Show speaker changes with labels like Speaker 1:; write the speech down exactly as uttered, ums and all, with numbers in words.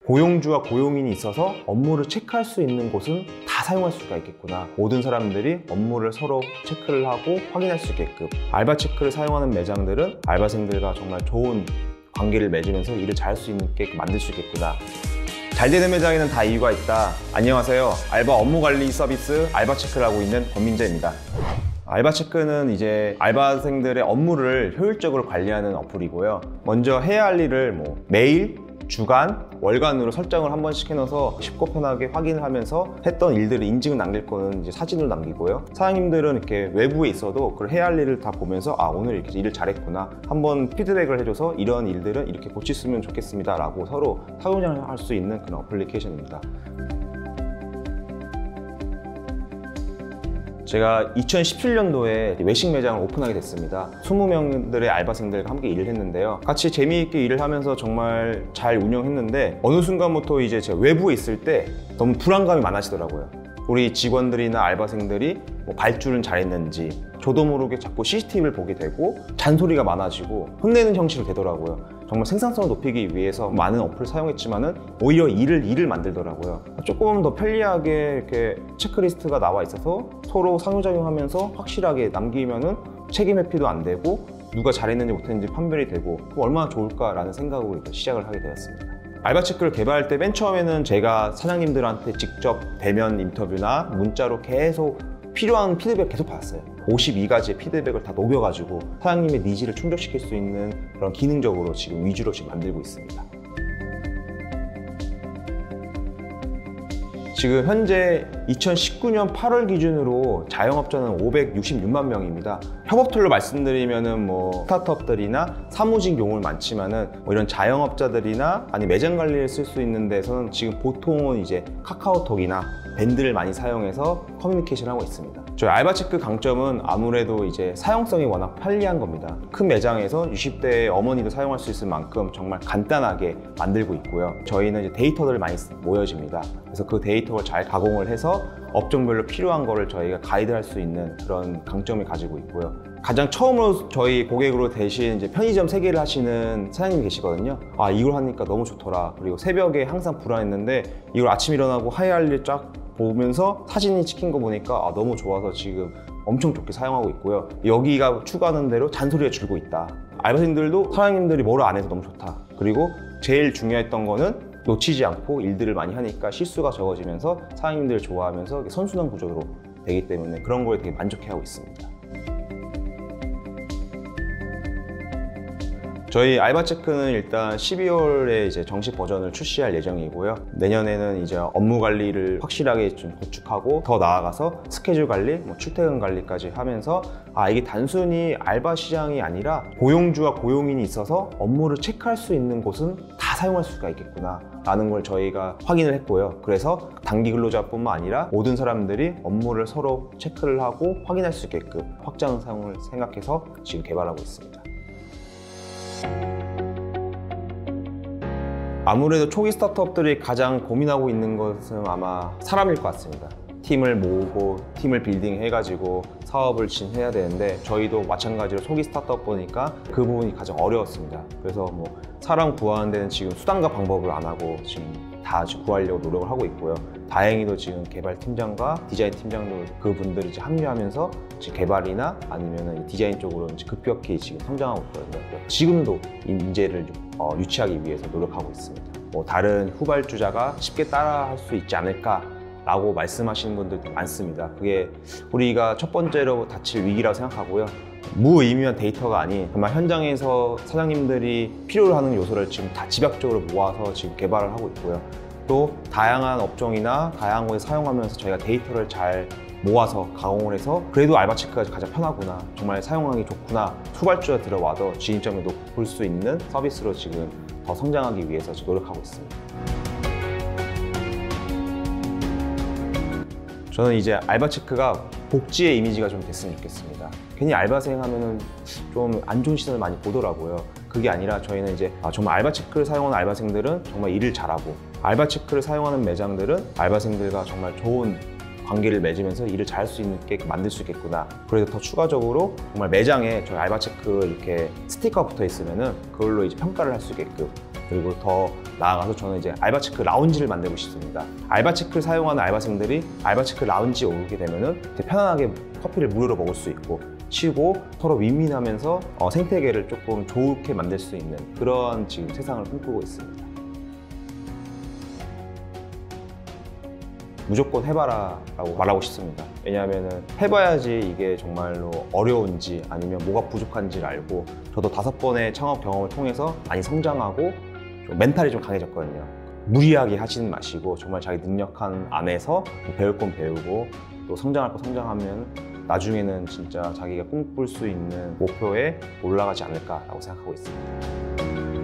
Speaker 1: 고용주와 고용인이 있어서 업무를 체크할 수 있는 곳은 다 사용할 수가 있겠구나. 모든 사람들이 업무를 서로 체크를 하고 확인할 수 있게끔 알바 체크를 사용하는 매장들은 알바생들과 정말 좋은 관계를 맺으면서 일을 잘할 수 있게 만들 수 있겠구나. 잘 되는 매장에는 다 이유가 있다. 안녕하세요. 알바 업무 관리 서비스 알바 체크를 하고 있는 권민재입니다. 알바 체크는 이제 알바생들의 업무를 효율적으로 관리하는 어플이고요. 먼저 해야 할 일을 뭐 매일, 주간, 월간으로 설정을 한 번씩 해놔서 쉽고 편하게 확인을 하면서 했던 일들을 인증을 남길 거는 이제 사진으로 남기고요. 사장님들은 이렇게 외부에 있어도 그 해야 할 일을 다 보면서 아, 오늘 이렇게 일을 잘했구나, 한번 피드백을 해줘서 이런 일들은 이렇게 고쳤으면 좋겠습니다 라고 서로 상호작용을 할 수 있는 그런 어플리케이션입니다. 제가 이천십칠 년도에 외식 매장을 오픈하게 됐습니다. 이십 명들의 알바생들과 함께 일을 했는데요. 같이 재미있게 일을 하면서 정말 잘 운영했는데 어느 순간부터 이제 제가 외부에 있을 때 너무 불안감이 많아지더라고요. 우리 직원들이나 알바생들이 뭐 발주는 잘했는지 저도 모르게 자꾸 씨씨티비를 보게 되고 잔소리가 많아지고 혼내는 형식으로 되더라고요. 정말 생산성을 높이기 위해서 많은 어플을 사용했지만은 오히려 일을 일을 만들더라고요. 조금 더 편리하게 이렇게 체크리스트가 나와 있어서 서로 상호작용하면서 확실하게 남기면은 책임 회피도 안 되고 누가 잘했는지 못했는지 판별이 되고 얼마나 좋을까라는 생각으로 시작을 하게 되었습니다. 알바 체크를 개발할 때 맨 처음에는 제가 사장님들한테 직접 대면 인터뷰나 문자로 계속 필요한 피드백 계속 받았어요. 오십이 가지의 피드백을 다 녹여가지고 사장님의 니즈를 충족시킬 수 있는 그런 기능적으로 지금 위주로 지금 만들고 있습니다. 지금 현재 이천십구 년 팔월 기준으로 자영업자는 오백육십육만 명입니다. 협업 툴로 말씀드리면은 뭐 스타트업들이나 사무직 용어는 많지만은 뭐 이런 자영업자들이나 아니 매장 관리를 쓸 수 있는 데서는 지금 보통은 이제 카카오톡이나 밴드를 많이 사용해서 커뮤니케이션을 하고 있습니다. 저희 알바체크 강점은 아무래도 이제 사용성이 워낙 편리한 겁니다. 큰 매장에서 육십 대 어머니도 사용할 수 있을 만큼 정말 간단하게 만들고 있고요. 저희는 이제 데이터들이 많이 모여집니다. 그래서 그 데이터를 잘 가공을 해서 업종별로 필요한 거를 저희가 가이드할 수 있는 그런 강점을 가지고 있고요. 가장 처음으로 저희 고객으로 대신 이제 편의점 세개를 하시는 사장님이 계시거든요. 아, 이걸 하니까 너무 좋더라. 그리고 새벽에 항상 불안했는데 이걸 아침 일어나고 해야 할 일 쫙 보면서 사진이 찍힌 거 보니까 아, 너무 좋아서 지금 엄청 좋게 사용하고 있고요. 여기가 추구하는 대로 잔소리가 줄고 있다. 알바생들도 사장님들이 뭐를 안 해서 너무 좋다. 그리고 제일 중요했던 거는 놓치지 않고 일들을 많이 하니까 실수가 적어지면서 사장님들을 좋아하면서 선순환 구조로 되기 때문에 그런 거에 되게 만족해하고 있습니다. 저희 알바체크는 일단 십이월에 이제 정식 버전을 출시할 예정이고요. 내년에는 이제 업무 관리를 확실하게 좀 구축하고 더 나아가서 스케줄 관리, 뭐 출퇴근 관리까지 하면서 아, 이게 단순히 알바 시장이 아니라 고용주와 고용인이 있어서 업무를 체크할 수 있는 곳은 다 사용할 수가 있겠구나 라는 걸 저희가 확인을 했고요. 그래서 단기 근로자뿐만 아니라 모든 사람들이 업무를 서로 체크를 하고 확인할 수 있게끔 확장 사용을 생각해서 지금 개발하고 있습니다. 아무래도 초기 스타트업들이 가장 고민하고 있는 것은 아마 사람일 것 같습니다. 팀을 모으고 팀을 빌딩 해가지고 사업을 진행해야 되는데 저희도 마찬가지로 초기 스타트업 보니까 그 부분이 가장 어려웠습니다. 그래서 뭐 사람 구하는 데는 지금 수단과 방법을 안 하고 지금 다 구하려고 노력을 하고 있고요. 다행히도 지금 개발 팀장과 디자인 팀장도 그분들이 이제 합류하면서 지금 개발이나 아니면 디자인 쪽으로 이제 급격히 지금 성장하고 있거든요. 지금도 인재를 어, 유치하기 위해서 노력하고 있습니다. 뭐 다른 후발주자가 쉽게 따라할 수 있지 않을까 라고 말씀하시는 분들도 많습니다. 그게 우리가 첫 번째로 닥칠 위기라고 생각하고요. 무의미한 데이터가 아닌 정말 현장에서 사장님들이 필요로 하는 요소를 지금 다 집약적으로 모아서 지금 개발을 하고 있고요. 또 다양한 업종이나 다양한 곳에 사용하면서 저희가 데이터를 잘 모아서 가공을 해서 그래도 알바체크가 가장 편하구나, 정말 사용하기 좋구나, 후발주가 들어와도 진입점이 높을 수 있는 서비스로 지금 더 성장하기 위해서 지금 노력하고 있습니다. 저는 이제 알바체크가 복지의 이미지가 좀 됐으면 좋겠습니다. 괜히 알바생 하면은 좀 안 좋은 시선을 많이 보더라고요. 그게 아니라 저희는 이제 정말 알바체크를 사용하는 알바생들은 정말 일을 잘하고, 알바체크를 사용하는 매장들은 알바생들과 정말 좋은 관계를 맺으면서 일을 잘할 수 있게 만들 수 있겠구나. 그래서 더 추가적으로 정말 매장에 저희 알바체크 이렇게 스티커가 붙어 있으면은 그걸로 이제 평가를 할 수 있게끔 그리고 더 나아가서 저는 이제 알바체크 라운지를 만들고 싶습니다. 알바체크를 사용하는 알바생들이 알바체크 라운지에 오게 되면은 이제 편안하게 커피를 무료로 먹을 수 있고 쉬고 서로 윈윈하면서 어, 생태계를 조금 좋게 만들 수 있는 그런 지금 세상을 꿈꾸고 있습니다. 무조건 해봐라 라고 말하고 싶습니다. 왜냐하면 해봐야지 이게 정말로 어려운지 아니면 뭐가 부족한지를 알고, 저도 다섯 번의 창업 경험을 통해서 많이 성장하고 좀 멘탈이 좀 강해졌거든요. 무리하게 하시는 마시고 정말 자기 능력한 안에서 배울 건 배우고 또 성장할 거 성장하면 나중에는 진짜 자기가 꿈꿀 수 있는 목표에 올라가지 않을까라고 생각하고 있습니다.